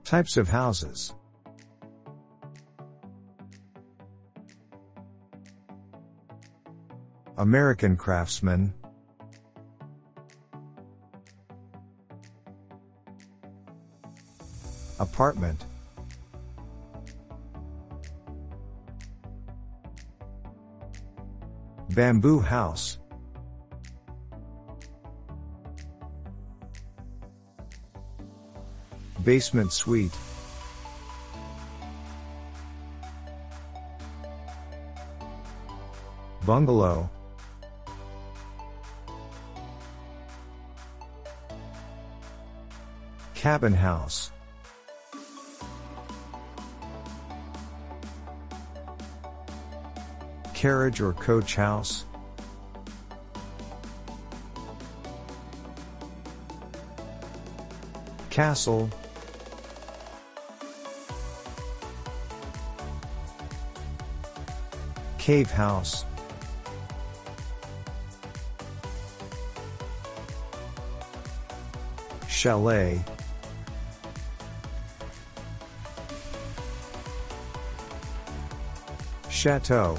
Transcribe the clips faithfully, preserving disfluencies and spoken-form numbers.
Types of houses. American Craftsman. Apartment. Bamboo house. Basement suite. Bungalow. Cabin house. Carriage or coach house. Castle. Cave house. Chalet. Chateau.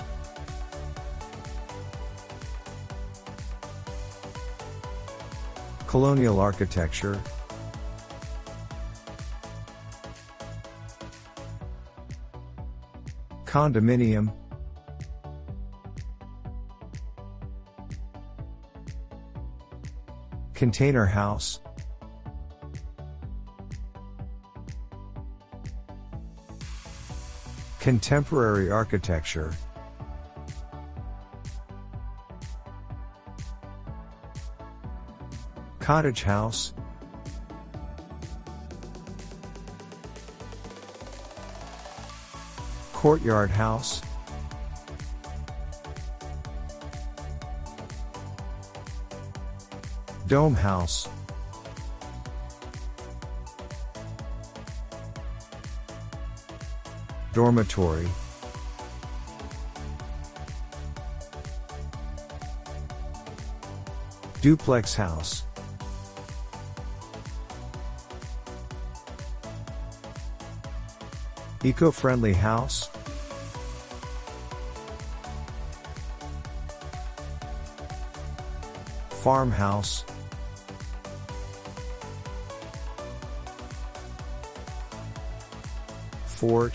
Colonial architecture. Condominium. Container house. Contemporary architecture. Cottage house. Courtyard house. Dome house. Dormitory. Duplex house. Eco-friendly house. Farmhouse. Fort.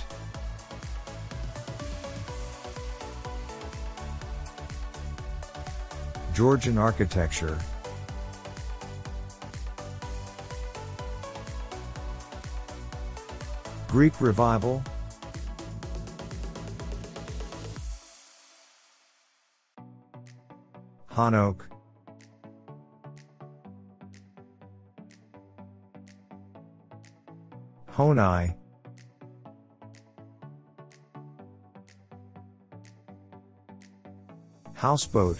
Georgian architecture. Greek Revival. Hanok. Honai. Houseboat.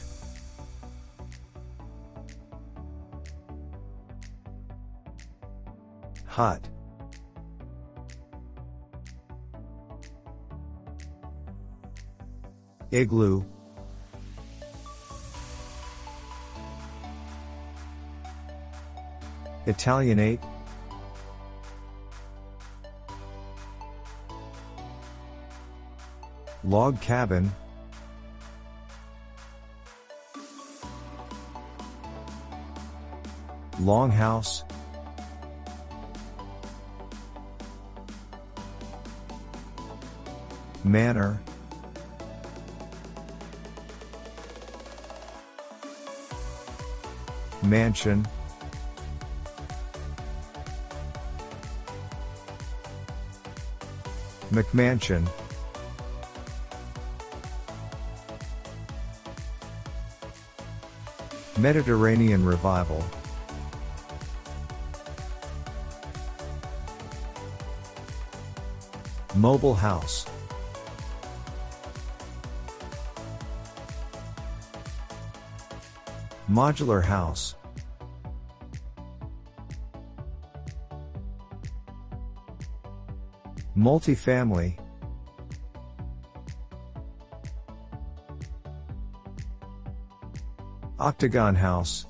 Hut. Igloo. Italianate. Log cabin. Longhouse. Manor. Mansion. McMansion. Mediterranean Revival. Mobile house. Modular house. Multifamily. Octagon house.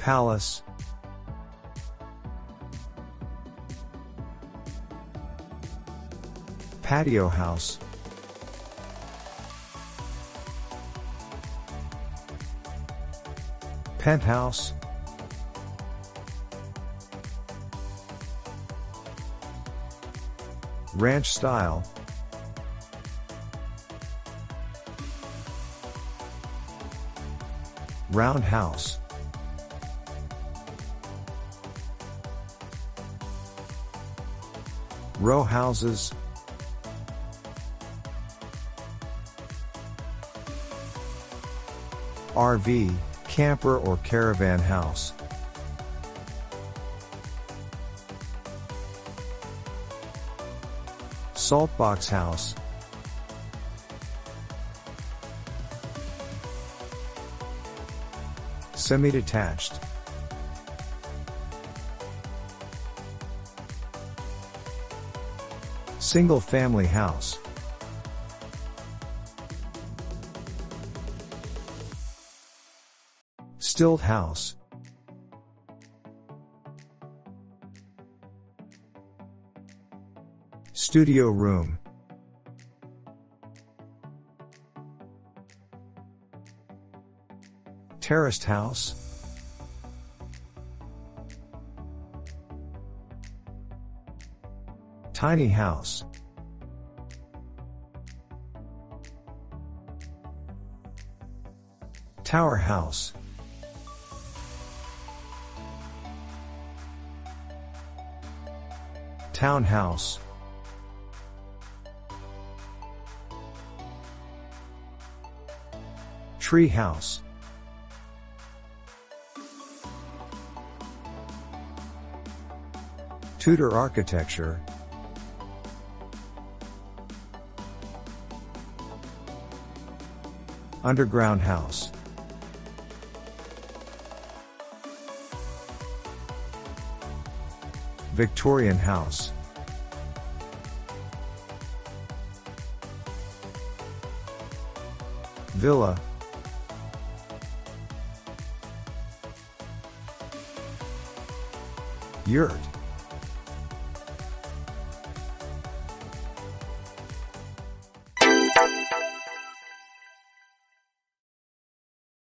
Palace, patio house, penthouse, ranch style, roundhouse, row houses, R V, camper or caravan house, saltbox house, semi-detached, single-family house, stilt house, studio room, terraced house, tiny house, tower house, townhouse, tree house, Tudor architecture, underground house, Victorian house, villa, yurt.